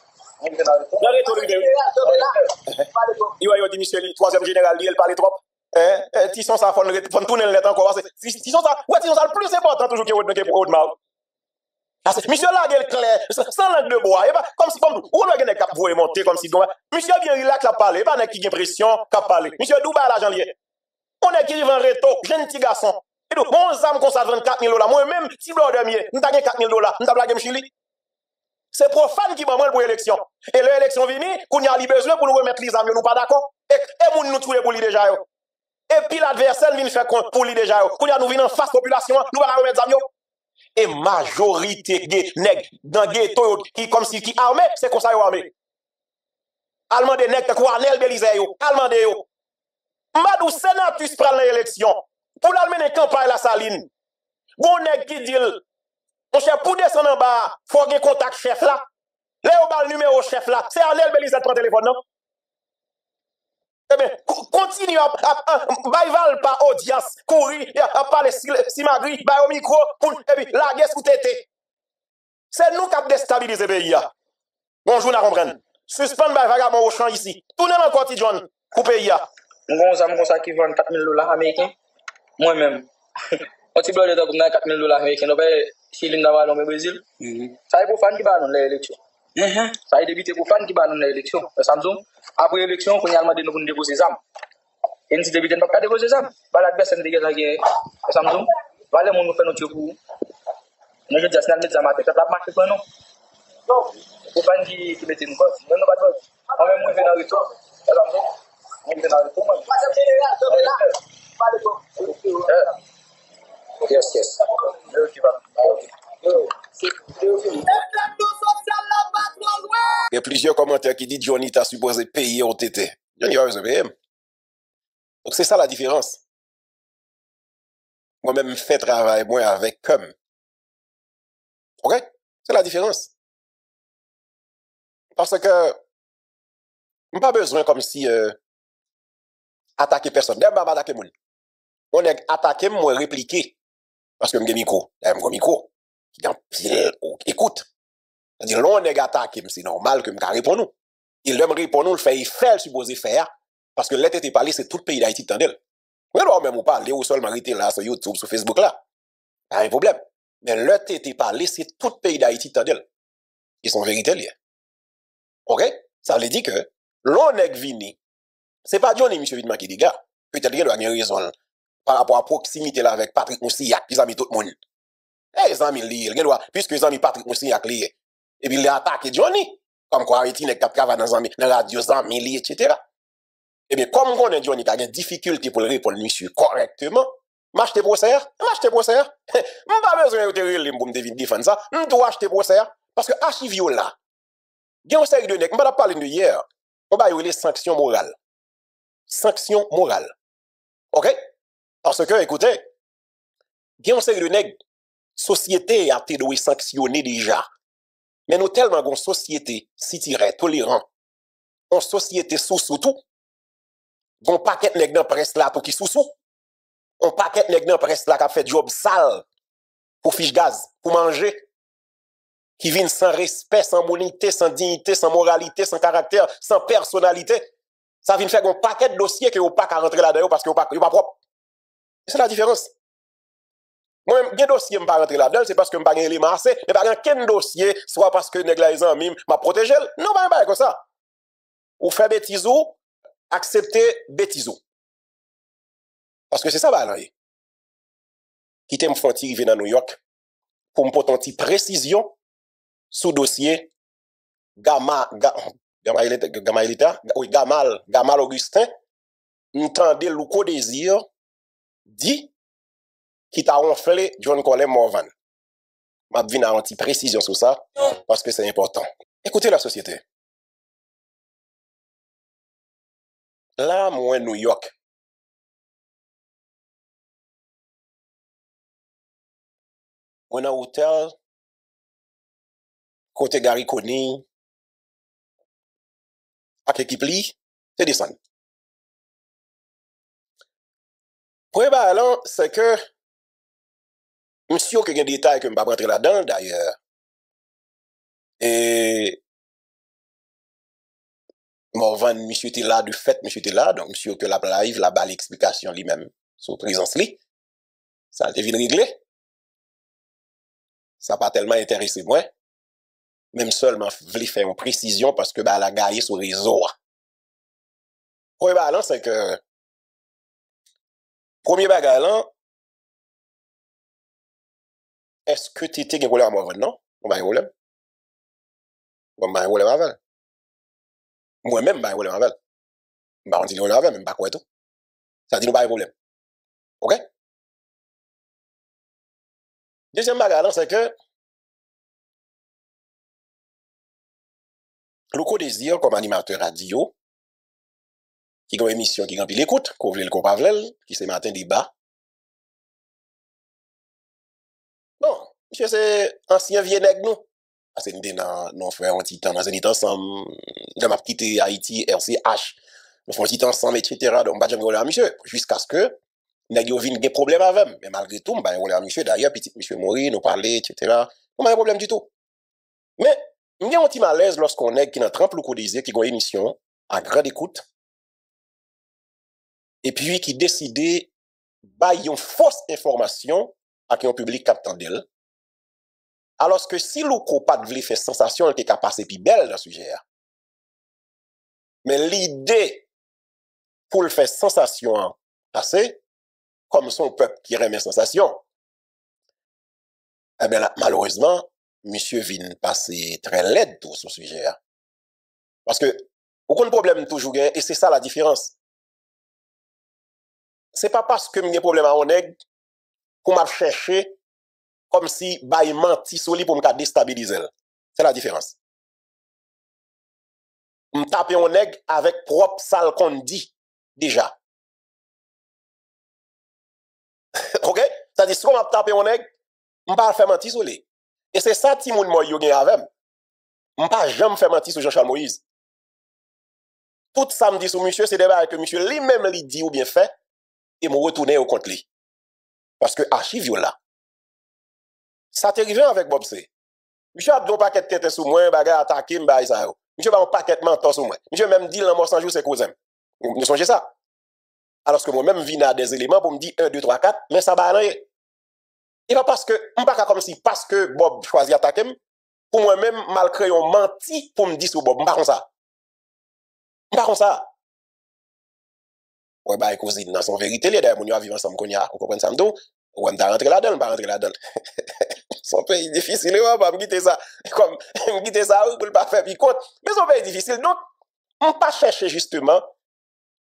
Il va y avoir monsieur, troisième général, il parle trop. Tisson ça, faut tourner le net encore. Tisson ça, ouais, Tisson ça le plus important toujours que Audemars. Monsieur là, il est clair, sans langue de bois. Comme si, comme on va gagner cap pour monter, comme si, monsieur bien relax à parler, pas qui a pression, qu'à parler. Monsieur Douba l'argent lié. On est qui vend réto, jeune petit garçon. Et donc, mon âme qu'on ça $24,000. Moi-même, si blanc de mieux, nous t'as $4,000, nous t'as blagué Chili. C'est profane qui m'a pour l'élection. Et l'élection vini, qu'on y a besoin pour nous remettre les amis, nous pas d'accord. Et moun nous trouver pour lui déjà. Et puis l'adversaire vient faire pour lui déjà. Qu'on y a nous venons en face population, nous va remettre les amis. Et majorité nèg dans ghetto qui comme si qui armé, c'est comme ça yo armé. Allemand de nèg quoi Anel Belize yo, allemand de yo. Madou sénatus prend l'élection. Pour l'amener campagne la saline. Bon nèg qui dit mon cher, pour descendre en bas, il faut qu'il y ait contact chef là. Là, on va le numéro chef là. C'est Anel Belize qui prend le téléphone, non? Eh bien, continue à baïval par audience, courir, à parler si magri, au micro, et puis la guerre sous tété. C'est nous qui avons déstabilisé le pays. Bonjour, nous comprenons. Suspendre vagabond au champ ici. Tournez dans le quotidien pour le pays. Mon ça qui vend $4,000 américains. Moi-même. On t'y bloque de $4,000 américains. On va Chili Naval au Brésil. Ça y est pour fan qui va dans l'élection. Ça y est débuté pour fan qui va dans l'élection. Samsung, après l'élection, on a demandé de nous déposer ça. Et si débuté, on va déposer ça. L'adversaire de gagner Samsung. Voilà, on nous fait notre coup. Nous avons déjà mis ça à la marque pour nous. Non. Pour fan qui mettait une cause. Nous n'avons pas de cause. On va même dans le retour. On va dans le retour. Yes. Il y a plusieurs commentaires qui disent Johnny t'a supposé payer au TT. Johnny va besoin payer. Donc c'est ça la différence. Moi-même fais travail moi avec comme. Ok? C'est la différence. Parce que on n'a pas besoin comme si attaquer personne. D'abord, attaquer moun. On est attaqué, moi répliquer. Parce que j'ai micro. J'ai un micro. Écoute. C'est-à-dire, là, on est attaqué, c'est normal que je réponds nous. Il me répond nous, il fait supposé faire. Parce que l'été parlé, c'est tout le pays d'Haïti tandel. Oui, alors même ou parler ou seulement arrêter là sur YouTube, sur Facebook là. Pas un problème. Mais l'été parlé, c'est tout le pays d'Haïti tandel. Ils sont vérité liés. Ok? Ça veut dire que l'on est vini. C'est pas Johnny Monsieur Vidman qui dit, gars, peut-être qu'il doit avoir raison par rapport à proximité là avec Patrick Moussiak, ils ont mis tout le monde. Les amis liés, puisque ils ont mis Patrick Moussiak lié. Et puis il a attaqué Johnny. Comme quoi, il n'est pas dans la radio, amis liés, etc. Eh bien, comme on a dit, on a une difficulté pour le répondre, monsieur, correctement, m'acheter procès, m'acheter procès. M'pas besoin de te pour me défendre ça. M'dois acheter procès. Parce que archive là, il y a un série de nègres, m'pas parler de hier, on va y les sanctions morales. Sanctions morales. OK? Parce que, écoutez, il y a un série de nègres, société a été sanctionner déjà. Mais nous tellement une société, si tirait, tolérant, une société sous tout, un paquet de nègres dans presse là, tout qui sous un paquet de nègres dans presse là qui a fait job sale pour fiche gaz, pour manger, qui viennent sans respect, sans bonité, sans dignité, sans moralité, sans caractère, sans personnalité. Ça vient faire un paquet de dossiers que vous pas qu'à rentrer là-dedans parce que vous pas propre. C'est la différence. Moi, un dossier ne pas rentrer là-dedans, c'est parce que je n'ai pas un élément assez, mais pas qu'un dossier, soit parce que nèg la les amis m'a protégé. Non, pas comme ça. Ou faire bêtise ou accepter bêtise. Parce que c'est ça, là. Quitter me font arriver dans New York pour me porter une petite précision sous dossier Gamal Augustin, m'entendez Louko Désir dit qui t'a ronflé John Colin Morvan. M'a vinn à une petite précision sur ça parce que c'est important. Écoutez la société. Là, moi, New York. Moi, dans hôtel, côté Gary Coney, avec équipe li, c'est descendre. Premier ballon, c'est que, monsieur, qui a des détails que je ne vais pas rentrer là-dedans, d'ailleurs. Et, Morvan, monsieur était là, du fait, monsieur était là, donc monsieur que la live, la balle explication lui-même, sur présence li. Ça a été vite réglé. Ça n'a pas tellement intéressé moi. Même seulement, je voulais faire une précision parce que, bah, la gagne sur le réseau. Premier ballon, c'est que, premier ballon, est-ce que tu étais un problème à Morvan, non? On va y problème. On va y problème avec. Moi-même, bah, problème avec. Bah, on dit problème avec, même pas quoi tout. Ça dit nous pas de problème. OK? Deuxième bagarre, c'est que, Louko Désir, comme animateur radio, qui a une émission qui remplit l'écoute, qu'on veut le compavlel, qui c'est matin débat. Bon, monsieur, c'est ancien vieux nègre, nous. Parce que nous faisons un petit temps, nous sommes ensemble, nous avons quitté Haïti, RCH, nous faisons un petit temps ensemble, etc. Donc, je ne vais pas monsieur, jusqu'à ce que, nous avons des problèmes avec, mais malgré tout, je vais pas monsieur, d'ailleurs, petit monsieur mourir, nous parler, etc. Nous pas de problème du tout. Mais, il y a un petit malaise lorsqu'on est qui n'a trempe Louko Désir, qui a une émission, à grande écoute, et puis qui décidait de une fausse information à un public captant d'elle. Alors que si Louko pas de faire sensation, elle était capable de passer plus belle dans le sujet. Mais l'idée pour le faire sensation passer, comme son peuple qui remet sensation, eh bien là, malheureusement, monsieur vient passer très laid tout ce sujet. Parce que, aucun problème toujours, et c'est ça la différence. C'est pas parce que j'ai un problème à Oneg qu'on m'a cherché comme si bah il menti sur lui pour me déstabiliser. C'est la différence. Me taper Oneg avec propre sale qu'on dit déjà. OK? C'est-à-dire si on m'a tapé Oneg, on pas faire mentir sur lui. Et c'est ça Timoun moi yo gen avec. On pas jamais faire mentir sur Jean-Charles Moïse. Tout ça me dit sur monsieur, c'est des bails que monsieur lui-même lui dit ou bien fait et me retourner au compte lui. Parce que archive là. Ça t'est arrivé avec Bob C. Monsieur a un paquet de tête sur moi, bagarre attaqué, m'baï ça yo. Monsieur a un paquet de menton sur moi. Monsieur même dit dans mon 100 jours c'est cousin. Vous songez ça? Alors que moi-même viens à des éléments pour me dire 1, 2, 3, 4, mais ça va rien. Et pas parce que, on pas comme si, parce que Bob choisit attaquer, pour moi-même, malgré on menti pour me dire sur Bob, pas comme ça. Pas comme ça. Ouais, bah, cousine, dans son vérité, les d'ailleurs, mon yo vivre ensemble, qu'on y a, vous comprenez ça, m'dou? Ouais, m'ta rentré là-dedans, pas rentré là-dedans. Son pays difficile, ouais, pas me quitter ça. Comme, me quitter ça, pour le pas faire, puis compte. Mais son pays difficile, donc, on pas chercher justement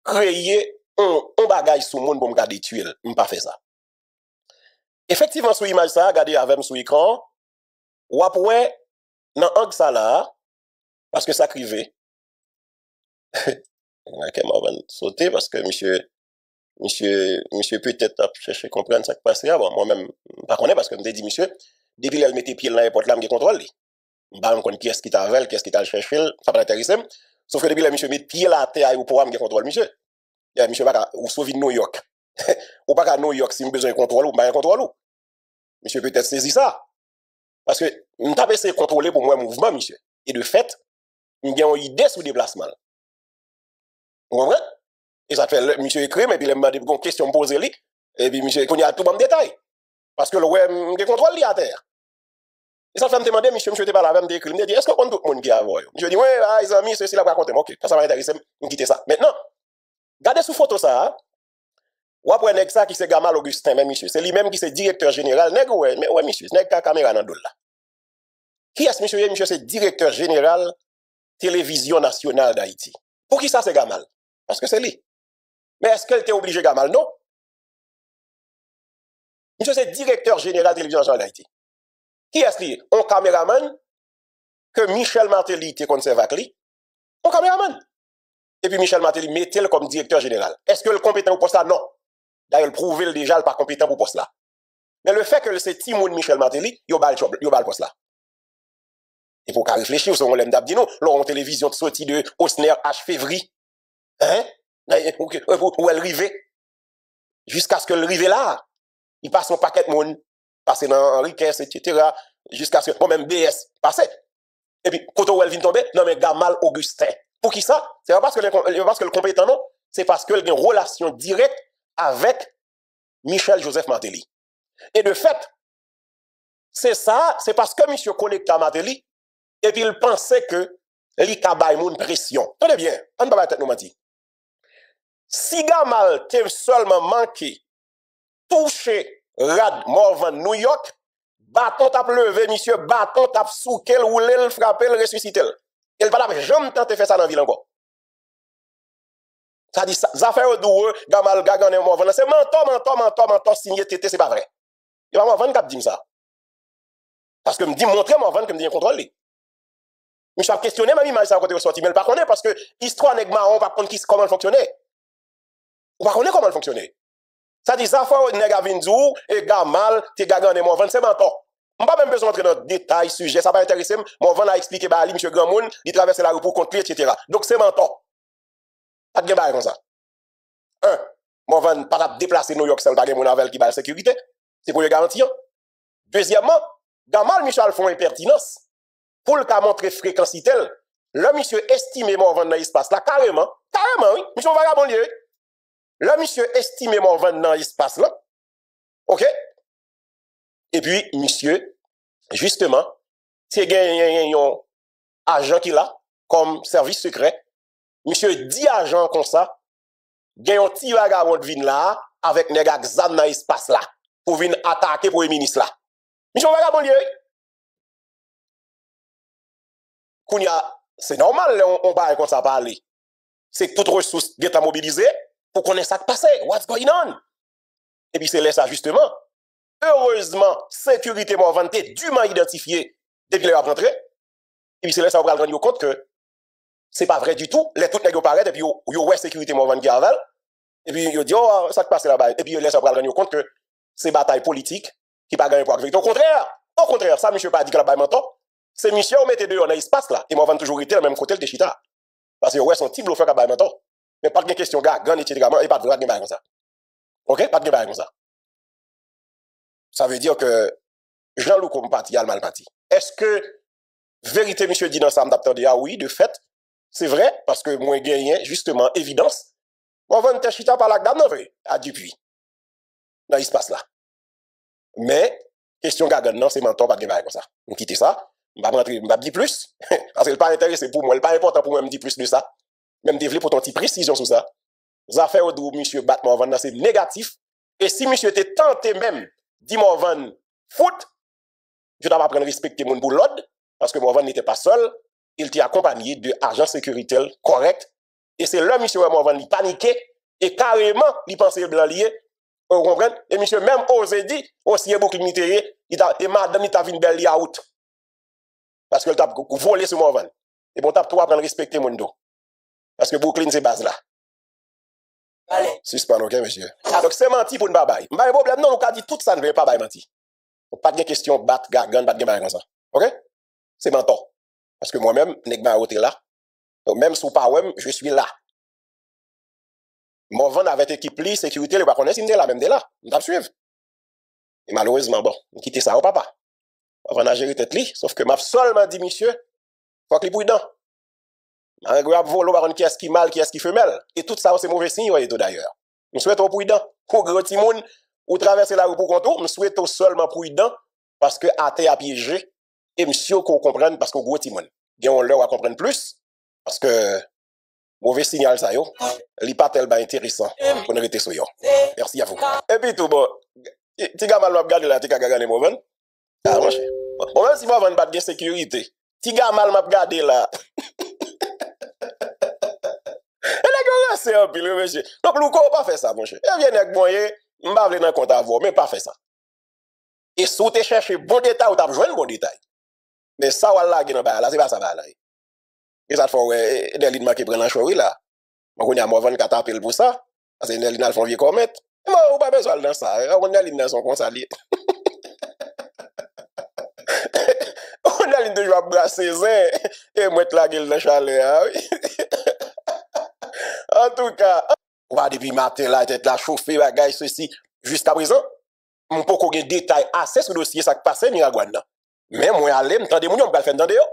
créer un bagage sur le monde pour me garder tuer. Je pas fait ça. Effectivement, sur l'image ça, regardez avec sur l'écran, ou après, dans l'angle ça là, parce que ça crivé. On a sauter parce que monsieur peut-être a cherché à comprendre ce qui passe là. Bon, moi-même, pas connais parce que je me dit, monsieur, depuis elle mettait pied dans l'aéroport là, je contrôle. Je ne sais pas qui est-ce qui t'a vu, qui est-ce qui t'a cherché, ça pas intéressé. Sauf que depuis là, monsieur met pied là à terre pour pouvoir me contrôle, monsieur. Monsieur, ou sauver New York. Ou pas à New York si vous besoin de contrôle ou pas de contrôle. Monsieur peut-être saisi ça. Parce que je t'ai essayé de contrôler pour moi mouvement, monsieur. Et de fait, j'ai une idée sur le déplacement. Vous comprenez? Et ça fait, monsieur écrit, mais puis il m'a dit une question posée, et puis monsieur, il y a tout le détail. Parce que le web, je contrôle à terre. Et ça fait me demander, monsieur, t'es pas là, même d'écrire, il me dit, est-ce qu'on tout le monde qui a vu? Je dis, ouais, les amis, ceci là, raconter. Ok, ça va intéresser, je quitte ça. Maintenant, regardez sous photo ça, ou après, nèg ça qui c'est Gamal Augustin, même monsieur, c'est lui-même qui c'est directeur général, nèg ouais, mais ouais, monsieur, nèg ta caméra dans là. Qui est-ce, monsieur? Monsieur, c'est directeur général Télévision Nationale d'Haïti. Pour qui ça, c'est Gamal? Parce que c'est lui. Mais est-ce qu'elle était obligée, Gamal? Non. Monsieur, c'est directeur général Télévision Nationale d'Haïti. Qui est-ce lui? Un caméraman que Michel Martelly était conservé avec lui. Un caméraman. Et puis Michel Martelly mettait comme directeur général. Est-ce que le compétent pour poste là? Non. D'ailleurs, il prouvait déjà le pas compétent pour poste là. Mais le fait que c'est Timoun Michel Martelly, il a le poste là. Et pour qu'à réfléchir, on l'aime d'abdi nous, l'on télévision de sortie de Osner H février. Hein? Où elle rivait. Jusqu'à ce que le rive là, il passe un paquet de monde, passe dans Enriquez, etc. Jusqu'à ce que, même BS, passe. Et puis, quand elle vient tomber, non mais Gamal Augustin. Pour qui ça? C'est pas parce que le compétent, non. C'est parce qu'il a une relation directe avec Michel Joseph Martelly. Et de fait, c'est ça, c'est parce que monsieur connecte à Martelly, et puis il pensait que li kabay moun pression. Tenez bien, on ne va pas tête nous mentir. Si Gamal t'est seulement manqué, touché, rad, Morvan, New York, bâton tap levé, monsieur, bâton tap soukel, roulé, frappé, ressuscité. Il va pas jamais tenter faire ça dans la ville encore. Ça dit, ça fait au doueux, Gamal, Gagan et Morvan, c'est mentor, signé, tété, c'est pas vrai. Il va Morvan qui dit ça. Parce que me dit, montrez Morvan que me dit contrôle. Je suis questionné, même image ça côté ressorti, mais il ne connaît pas parce que l'histoire n'est marron, pas connaître comment elle fonctionnait. On ne connaît comment elle fonctionnait. Ça dit, ça fait nèg Avinzou et Gamal, t'es Gagan et Morvan, c'est mentor. On n'a pas même besoin d'entrer dans le détail, sujet, ça va intéresser. Morvan a expliqué, bah, Ali, M. Gramoun, il traverse la rue pour contre lui, etc. Donc c'est mentor. Pas de débat comme ça. Morvan, pas de déplacer New York, c'est pas de mon avel qui va la sécurité. C'est pour le garantir. Deuxièmement, Gamal, Michel, font impertinence. Pour le cas montrer fréquence tel, le monsieur estimé Morvan dans l'espace là, carrément, oui, monsieur vagabond lié. Le monsieur estimé Morvan dans l'espace là, ok? Et puis, monsieur, justement, c'est gagné un agent qui là, comme service secret, monsieur 10 agents comme ça, gagne un petit vagabond de vin là, avec nèg exam dans l'espace là, pour venir attaquer pour le ministre là. Monsieur vagabond lié. C'est normal, on parle comme ça parler. C'est toute ressource qui est mobilisée pour connaître ça qui passe. What's going on? Et puis c'est là ça justement. Heureusement, sécurité Morvan est dûment identifiée depuis qu'il est rentré. Et puis c'est là ça on va rendre compte que c'est pas vrai du tout. Les toutes nègres paraissent et puis yo ouais sécurité Morvan qui aval. Et puis yo dit oh ça qui passe là-bas. Et puis là ça on va rendre compte que c'est bataille politique qui pas gagner pour la Au contraire, ça monsieur pas dit que la baille menton. C'est Michel, on mettait deux dans l'espace là. Et moi, on va toujours été dans le même côté de Chita. Parce que ouais, son type, le fait qu'à bailler maintenant. Mais pas de question, gars, gan, etc. Et pas de vrai, comme ça. Ok? Pas de bailler comme ça. Ça veut dire que Jean-Loup comme parti, il a le mal parti. Est-ce que, vérité, monsieur dit dans ça, m'd'attendait, ah oui, de fait, c'est vrai, parce que moi, gagné, justement, évidence. Moi, on va Chita par la dame, non, vrai, à Dupuis. Dans l'espace là. Mais, question gagan, non, c'est menton, pas de bailler comme ça. On quitte ça. Je vais pas dire plus. Parce que ce n'est pas intéressant pour moi. Ce n'est pas important pour moi de dire plus de ça. Même développer pour ton petit précision sur ça. Les affaires où M. Batman Morvan, c'est négatif. Et si M. était tenté même, dit Morvan, foot, je dois apprendre à respecter mon pour l'ordre. Parce que Morvan n'était pas seul. Il était accompagné de agents sécuritaires corrects Et c'est là, monsieur Morvan, il paniquait, et carrément, il pensait blanc lié. Vous comprenez? Et monsieur, même osé dit, aussi, bouclier militaire, et madame, il t'a vu une belle out. Parce que le t'a volé sur Morvan. Et bon, t'as tout apprendre à respecter mon dos. Parce que Brooklyn, c'est base là. Allez. Suspend, ok, monsieur. Donc, c'est menti pour ne pas bailler. Pas de problème, non, on a dit tout ça, ne veut pas bailler menti. Pas de question, battre, gagan, pas de bailler comme ça. Ok? C'est menton. Parce que moi-même, n'est pas là. Donc, même sous pas je suis là. Morvan avec équipe li, sécurité, le pas connaître, il est là, même de là. On va suivre. Et malheureusement, bon, on quitte ça au papa. Morvan a géré tête li, sauf que m'a seulement dit, monsieur, faut qu'il prudent. Un grave volo, par qui est-ce qui mal, qui est-ce qui femelle. Et tout ça, c'est mauvais signe, tout d'ailleurs. Nous souhaitons prudent. Pour gros timoun, ou traverser la rue pour contour, nous souhaitons seulement prudent, parce que à terre à piéger, et monsieur qu'on comprenne, parce qu'on gros timoun. Bien, on leur à comprendre plus, parce que, mauvais signal, ça, yo. Li pas tellement intéressant, pour ne rester sur yo. Merci à vous. Et puis tout, bon, ti gars mal m'a regardé là, ti gars gagné Morvan. Ah, mon cher. Bon, même si Morvan pas de sécurité, ti gars mal m'a regardé là. C'est un pile, monsieur. Donc, nous ne pas faire ça, mon cher. Et vient avec moi, je ne vais pas dans compte à vous, mais pas faire ça. Et si vous cherchez bon détail, vous avez besoin de bon détail. Mais ça, voilà, c'est pas ça, là. Et ça te fait, des lignes qui prennent la chouille, là. Je connais à moi, 24 appels pour ça. Parce que des lignes, elles font vieux commettre. Moi, on n'a pas besoin de ça. On a des lignes, sont comme ça. On a des lignes de jouer brasser, et mettre la gueule dans le chalet, En tout cas, on va depuis matin là, tête la chauffer, bagaille, ceci. Jusqu'à présent, on peut qu'on ait des détails assez sur le dossier, ça qui passe, Miragouane. Mais moi, allez, m'tendez, mon on va le faire entendre.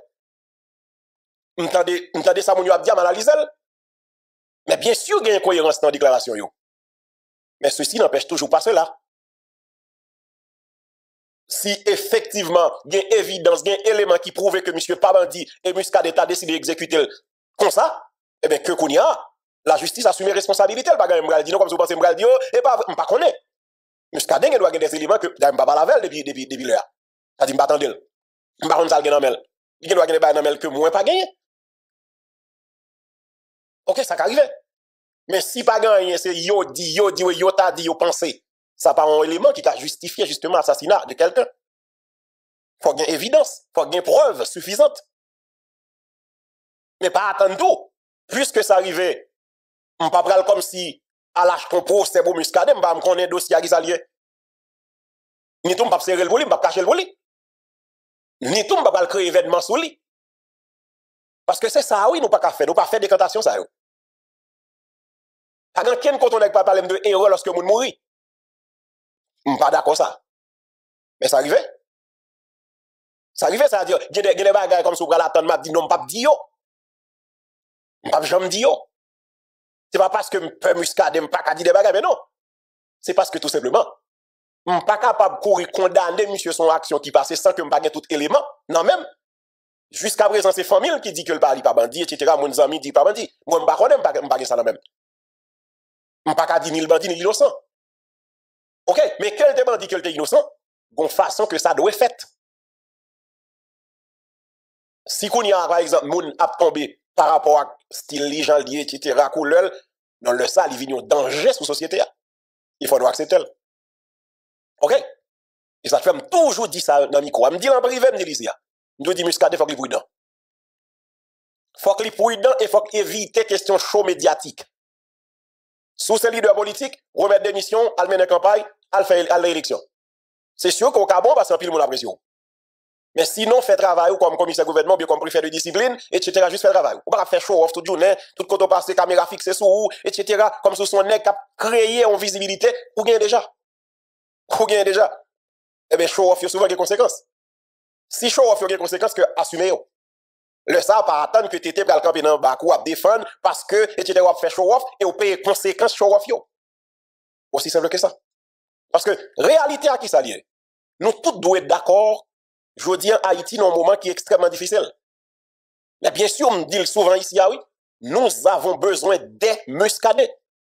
M'tendez ça, mon a dit à m'analyser. Mais bien sûr, il y a une cohérence dans la déclaration. Mais ceci n'empêche toujours pas cela. Si effectivement, il y a évidence, il y a un élément qui prouve que M. Pabandi et Muscadet a décidé d'exécuter comme ça, eh bien, que qu'on y a, la justice assume responsabilité. Elle va gagner dire non comme si vous pensez m'bral dire et pas connaît. Muscadet doit avoir des éléments que d'ailleurs pas la veille depuis l'heure. Ça dit pas attendre. Pas on ça dans mel. Il doit gagner dans mel que moins pas gagner. OK, ça arrive. Mais si pas gagner, c'est yo dit, yo t'a dit, yo pensé. Ça pas un élément qui a justifié justement l'assassinat de quelqu'un. Faut qu'il y ait évidence, faut qu'il y ait preuve suffisante. Mais pas attendre tout. Puisque ça arrivait, on pas prendre comme si à l'âge qu'on procès pour Muscadet, on va me connaître dossier à Gizalier. Ni tout pas serrer le volet, pas cacher le volet. Ni tout pas créer événement sur lui. Parce que c'est ça, oui, nous pas faire, nous pas faire décantation ça. Pas grand ken quand on n'est pas parler de héros lorsque moun mourit. Pas d'accord ça. Mais ça arrivait. Ça arrivait, ça veut dire, il y a des bagages comme si vous l'attendre, m'a dit non, pas dit yo. Pas jamais dit yo. C'est pas parce que peu Muscadet pas qu'à dire des bagages, mais non. C'est parce que tout simplement, pas capable de courir condamner monsieur son action qui passe sans que me pas tout élément. Non même. Jusqu'à présent, c'est famille qui dit que le parle pas bandit, etc. Mon ami dit pas bandit. Moi, je ne pas ça non même. Je ne pas dire ni le bandit ni l'innocent. OK, mais quel te bandit que le innocent? Bon façon que ça doit être fait. Si qu'on y a, par exemple, moun a tombé par rapport à style les gens liés, etc., couleur, dans le ça, il vient un danger sur la société. Il faut accepter. OK? Et ça fait toujours dire ça dans le micro. Je me dis en privé, je me dis je dis Muscadet, il faut qu'il soit prudent. Il faut qu'il soit prudent et il faut éviter question chaud médiatique. Sous ces leaders politiques, remettre des missions, aller mener campagne, aller faire l'élection. C'est sûr qu'on a bon parce qu'il y a plus de pression. Mais sinon, fait travail comme commissaire gouvernement, bien comme préfet de discipline, etc., juste fait travail. On va faire show off toute journée, tout côté passe, caméra fixée sur vous, etc., comme si son nez a créé une visibilité, ou gagne déjà. Ou gagne déjà. Eh bien, show off, il y a souvent des conséquences. Si show off, il y a des conséquences que assumez. Le ça, pas attendre que tu étais pour le camper dans le bac ou à défendre parce que, etc., ou à faire show off et ou payer conséquences show off. Aussi simple que ça. Parce que, réalité à qui ça lié? Nous tous doivent être d'accord. Je dis en Haïti, dans un moment qui est extrêmement difficile. Mais bien sûr, on me dit souvent ici, ah oui, nous avons besoin des Muscadets.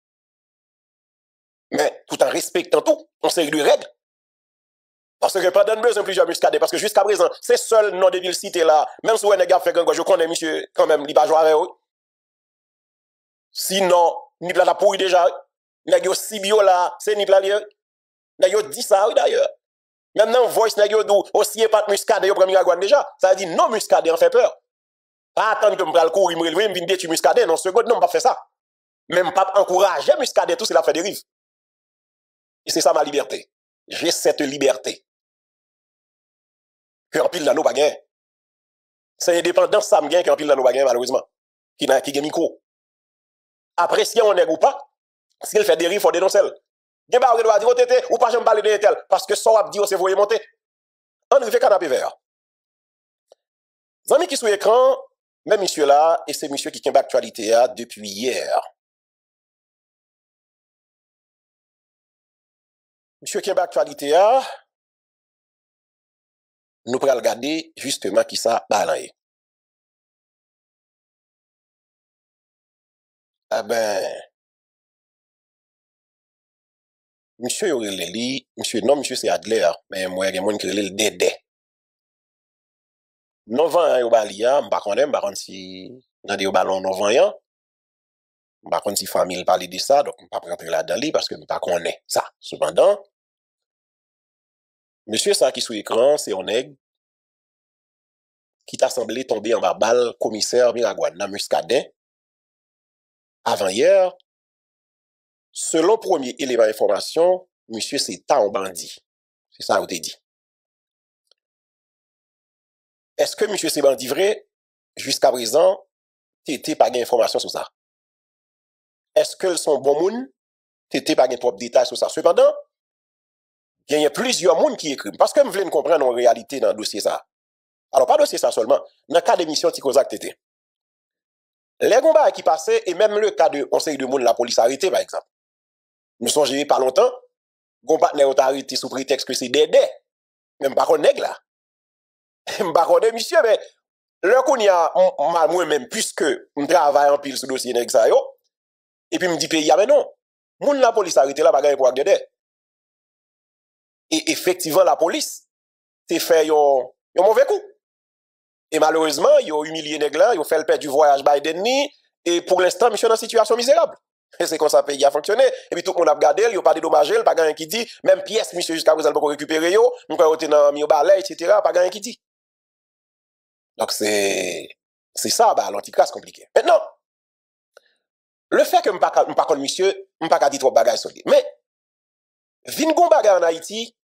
Mais tout en respectant tout, on sait lui règle. Parce que pas besoin de plusieurs Muscadets. Parce que jusqu'à présent, c'est seul nom de ville cité là. Même si on a fait grand, je connais monsieur, quand même, il va jouer avec eux. Sinon, ni la pourri déjà. Nèg yo Sibio là, c'est ni la nèg yo dit ça oui d'ailleurs. Même dans voice nèg yo dou aussi pas muscade yo prend Miragouane déjà. Ça veut dire non muscade en fait peur. Pas attendre que me pral courir me relever me vinn détruire muscade non seconde non pas faire ça. Même pas encourager muscade tout c'est la fait dérive. Et c'est ça ma liberté. J'ai cette liberté. Que en pile dans nos bagages. C'est indépendance ça me gagne qu'en pile dans nos bagages malheureusement. Qui gagne micro. Après si on est ou pas, si elle fait dérive faut dénoncer. Gen ba ou doit dire tété ou pas jamais parler de tel parce que ça dit c'est voyer monter. On fait canapé vert. Zami qui sur écran, même monsieur là et c'est monsieur qui tient l'actualité depuis hier. Monsieur qui tient l'actualité nous pourrons regarder justement qui ça balaye. Ah ben monsieur Yoreli, monsieur c'est Adler, mais moi il y a monde qui relève le Dédé. Novan yo balia, m'pa connait si dans des ballon novan yan. M'pa connait si famille parler de ça, donc m'pa rentrer là-dedans parce que m'pa connait ça. Cependant, monsieur ça qui sous écran, c'est un nègre qui t'a semblé tomber en bas balle commissaire Miragouane dans Muscadet avant hier. Selon premier élément d'information, monsieur c'est un bandit. C'est ça, on te dit. Est-ce que monsieur c'est bandit vrai? Jusqu'à présent, t'étais pas d'information sur ça. Est-ce que sont bon moun? T'étais pas de propre détails sur ça. Cependant, il y a plusieurs moun qui écrivent. Parce que je voulais comprendre en réalité dans le dossier ça. Alors, pas dossier ça seulement. Dans le cas d'émission Tikozak t'étais. Les combats qui passaient, et même le cas de conseil de moun, la police arrêté, par exemple. Nous sommes gérés pas longtemps. Gon partenaire ont arrêté sous prétexte que c'est Dédé. Même pas qu'on nègre là. Même pas qu'on est monsieur, mais le qu'on y a, moi-même, puisque je travaille en pile sur le dossier nègre ça yo, et puis me dit pays, mais non. Moun la police arrêté là, pas gagner pour Dédé. Et effectivement, la police, t'es fait un mauvais coup. Et malheureusement, ils ont humilié nègre là, ils ont fait le perdre du voyage Biden ni, et pour l'instant, monsieur dans une situation misérable. Et c'est comme ça le pays a fonctionné. Et puis tout le monde a regardé, il n'y a pas dédommagé, pas rien qui dit, même pièce, monsieur, jusqu'à présent, pour récupérer, nous pouvons être dans le balai, etc., pas rien qui dit. Donc c'est ça, bah, l'anticrasse compliqué. Maintenant, le fait que je ne pas comme monsieur, je ne pas dire trop de bagages sur lui. Mais, vin gon bagay en Haïti,